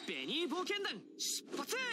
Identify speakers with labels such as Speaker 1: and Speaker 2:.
Speaker 1: ベニー冒険団出発。